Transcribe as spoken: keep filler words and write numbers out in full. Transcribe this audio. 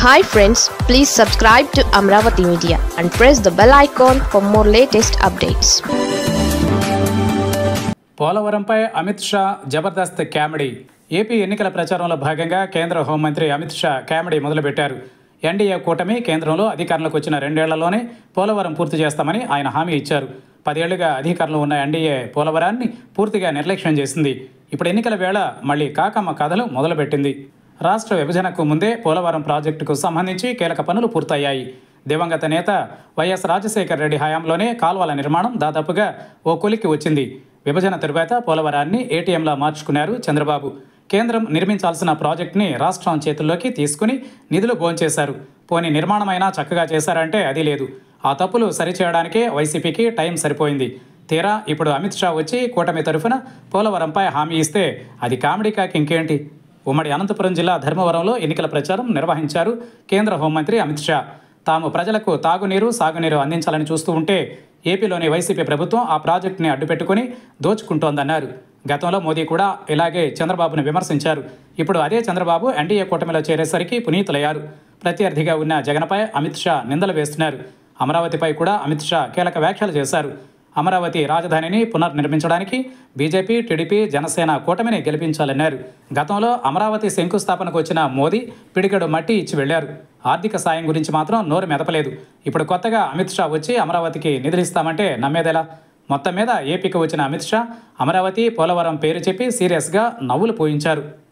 Hi friends, please subscribe to Amravati Media and press the bell icon for more latest updates. పోలవరంపై Amit Shah Jabardasth comedy. AP ఎన్నికల ప్రచారంలో భాగంగా కేంద్ర హోంమంత్రి అమిత్ షా కామెడీ మొదలుపెట్టారు. ఎన్డీఏ కూటమి కేంద్రంలో అధికారంలోకి వచ్చిన రెండేళ్లలోనే పోలవరం పూర్తి చేస్తామని ఆయన హామీ ఇచ్చారు. పదేళ్లుగా అధికారంలో ఉన్న ఎన్డీఏ పోలవరాన్ని పూర్తిగా నిర్లక్ష్యం చేసింది. ఇప్పుడు ఎన్నికల వేళ మళ్లీ కాకమ్మ కథలు మొదలుపెట్టింది. రాష్ట్ర విభజనకు ముందే పోలవరం ప్రాజెక్టుకు సంబంధించి కీలక పనులు పూర్తయ్యాయి. దివంగత నేత వైఎస్ రాజశేఖర రెడ్డి హయాంలోనే కాల్వల నిర్మాణం దాదాపుగా ఓ కొలిక్కి వచ్చింది. విభజన తరువాత పోలవరాన్ని ఏటీఎంలా మార్చుకున్నారు చంద్రబాబు. కేంద్రం నిర్మించాల్సిన ప్రాజెక్టుని రాష్ట్రం చేతుల్లోకి తీసుకుని నిధులు భోంచేశారు. పోనీ నిర్మాణమైనా చక్కగా చేశారంటే అది లేదు. ఆ తప్పులు సరిచేయడానికే వైసీపీకి టైం సరిపోయింది. తీరా ఇప్పుడు అమిత్ షా వచ్చి కూటమి తరఫున పోలవరంపై హామీ ఇస్తే అది కామెడీ కాక ఇంకేంటి? ఉమ్మడి అనంతపురం జిల్లా ధర్మవరంలో ఎన్నికల ప్రచారం నిర్వహించారు కేంద్ర హోంమంత్రి అమిత్ షా. తాము ప్రజలకు తాగునీరు సాగునీరు అందించాలని చూస్తూ ఉంటే ఏపీలోని వైసీపీ ప్రభుత్వం ఆ ప్రాజెక్టుని అడ్డుపెట్టుకుని దోచుకుంటోందన్నారు. గతంలో మోదీ కూడా ఇలాగే చంద్రబాబును విమర్శించారు. ఇప్పుడు అదే చంద్రబాబు ఎన్డీఏ కూటమిలో చేరేసరికి పునీతులయ్యారు. ప్రత్యర్థిగా ఉన్న జగన్పై అమిత్ షా నిందలు వేస్తున్నారు. అమరావతిపై కూడా అమిత్ షా కీలక వ్యాఖ్యలు చేశారు. అమరావతి రాజధానిని పునర్నిర్మించడానికి బీజేపీ, టీడీపీ, జనసేన కూటమిని గెలిపించాలన్నారు. గతంలో అమరావతి శంకుస్థాపనకు వచ్చిన మోదీ పిడికెడు మట్టి ఇచ్చి వెళ్లారు. ఆర్థిక సాయం గురించి మాత్రం నోరు మెదపలేదు. ఇప్పుడు కొత్తగా అమిత్ షా వచ్చి అమరావతికి నిధులిస్తామంటే నమ్మేదెలా? మొత్తం మీద ఏపీకి వచ్చిన అమిత్ షా అమరావతి, పోలవరం పేరు చెప్పి సీరియస్గా నవ్వులు పోయించారు.